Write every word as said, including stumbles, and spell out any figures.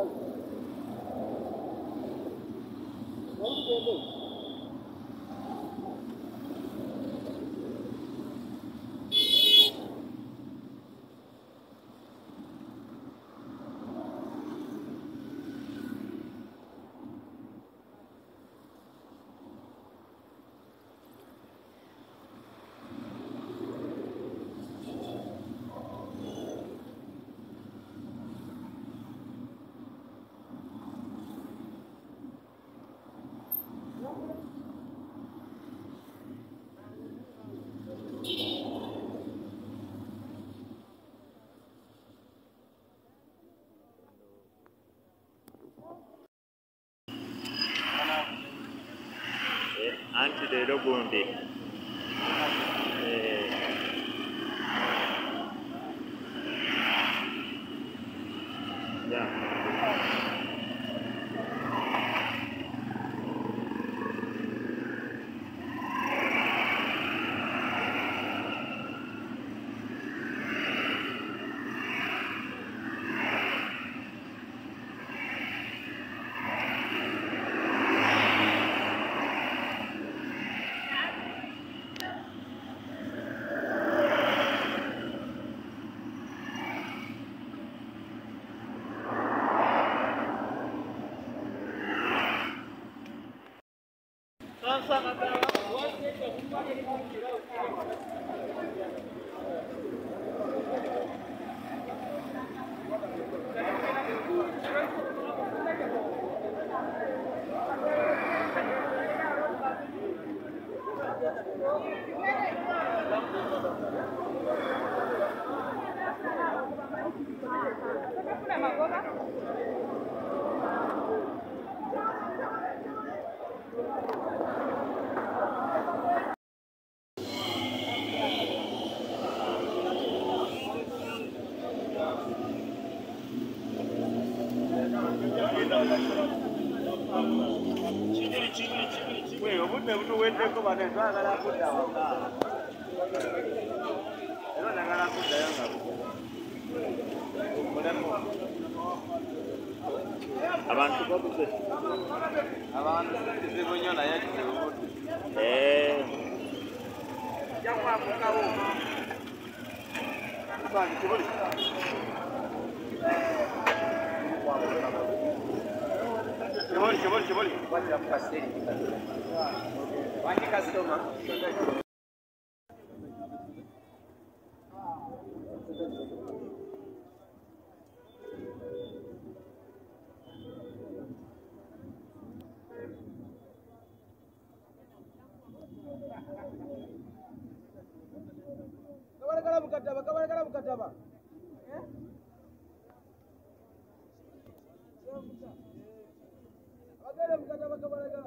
Anti de Robundi. Yeah. Wewe ubude butu wende ko bane twagala kudda waka. Era nagala kudda yanga. Abantu babuze. Abantu zibo nyo na yaki zibo. Eh. Yakwa mukawo. Bani kibuli. Kibuli kibuli kibuli. Wacha mpaseni. Wani customer. Kabala kala mukataba, kabala kala mukataba. Eh? Kabala mukataba, kabala kala